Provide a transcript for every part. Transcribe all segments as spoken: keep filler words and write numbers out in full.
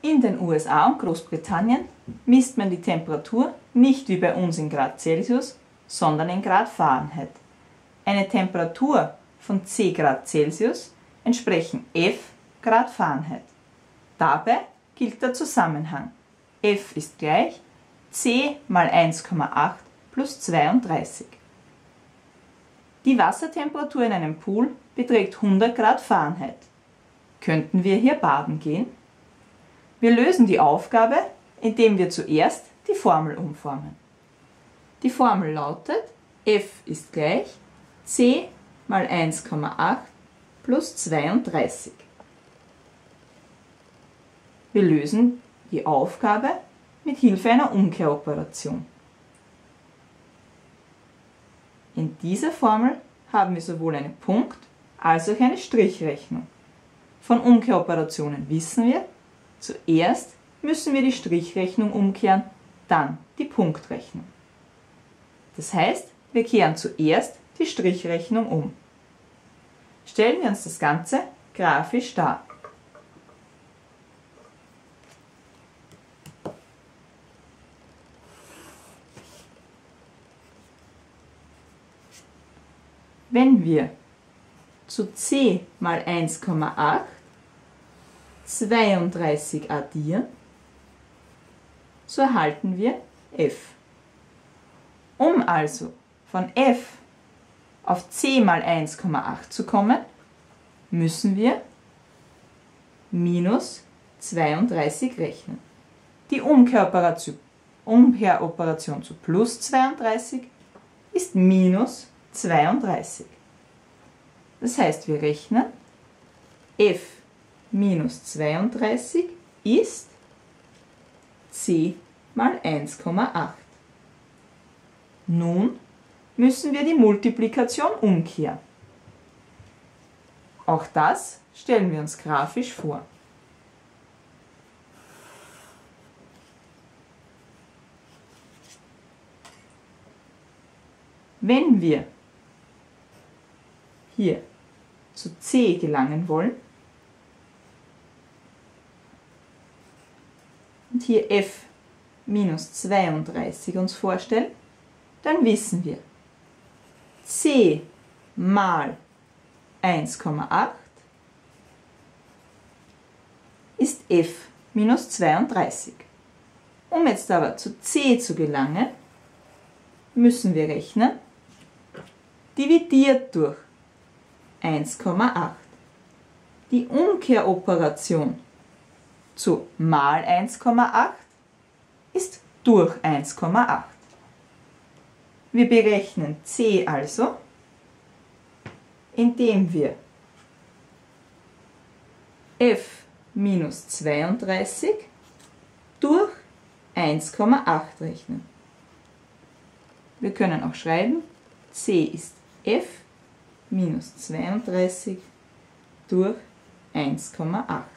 In den U S A und Großbritannien misst man die Temperatur nicht wie bei uns in Grad Celsius, sondern in Grad Fahrenheit. Eine Temperatur von c Grad Celsius entsprechen F Grad Fahrenheit. Dabei gilt der Zusammenhang. F ist gleich c mal eins Komma acht plus zweiunddreißig. Die Wassertemperatur in einem Pool beträgt hundert Grad Fahrenheit. Könnten wir hier baden gehen? Wir lösen die Aufgabe, indem wir zuerst die Formel umformen. Die Formel lautet, F ist gleich c mal eins Komma acht plus zweiunddreißig. Wir lösen die Aufgabe mit Hilfe einer Umkehroperation. In dieser Formel haben wir sowohl eine Punkt- als auch eine Strichrechnung. Von Umkehroperationen wissen wir, zuerst müssen wir die Strichrechnung umkehren, dann die Punktrechnung. Das heißt, wir kehren zuerst die Strichrechnung um. Stellen wir uns das Ganze grafisch dar. Wenn wir zu c mal eins Komma acht zweiunddreißig addieren, so erhalten wir f. Um also von f auf c mal eins Komma acht zu kommen, müssen wir minus zweiunddreißig rechnen. Die Umkehroperation, Umkehroperation zu plus zweiunddreißig ist minus zweiunddreißig. Das heißt, wir rechnen f minus zweiunddreißig ist c mal eins Komma acht. Nun müssen wir die Multiplikation umkehren. Auch das stellen wir uns grafisch vor. Wenn wir hier zu c gelangen wollen und hier f minus zweiunddreißig uns vorstellen, dann wissen wir, c mal eins Komma acht ist f minus zweiunddreißig. Um jetzt aber zu c zu gelangen, müssen wir rechnen, dividiert durch eins Komma acht. Die Umkehroperation zu mal eins Komma acht ist durch eins Komma acht. Wir berechnen c also, indem wir f minus zweiunddreißig durch eins Komma acht rechnen. Wir können auch schreiben, c ist f minus zweiunddreißig durch eins Komma acht.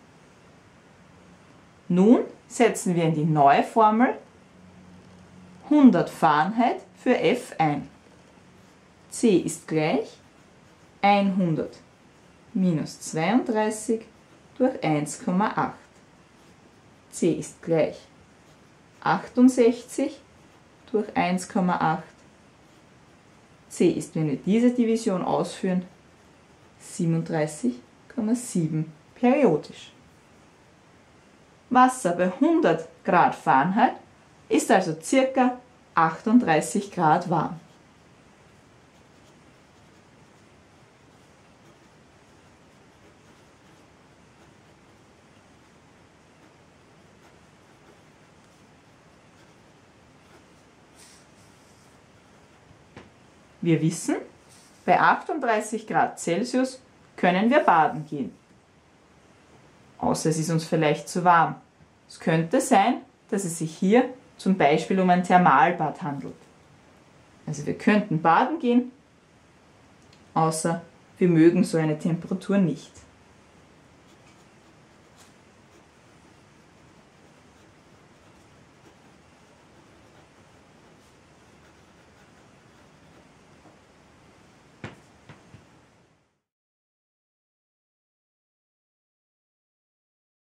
Nun setzen wir in die neue Formel hundert Fahrenheit für f ein. c ist gleich hundert minus zweiunddreißig durch eins Komma acht. c ist gleich achtundsechzig durch eins Komma acht. c ist, wenn wir diese Division ausführen, siebenunddreißig Komma sieben periodisch. Wasser bei hundert Grad Fahrenheit ist also ca. achtunddreißig Grad warm. Wir wissen, bei achtunddreißig Grad Celsius können wir baden gehen. Außer es ist uns vielleicht zu warm. Es könnte sein, dass es sich hier zum Beispiel um ein Thermalbad handelt. Also wir könnten baden gehen, außer wir mögen so eine Temperatur nicht.